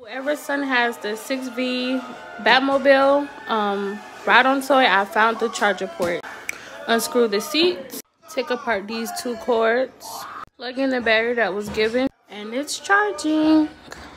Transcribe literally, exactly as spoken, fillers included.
Whoever son has the six V Batmobile um, ride-on toy, I found the charger port. Unscrew the seats, take apart these two cords, plug in the battery that was given, and it's charging.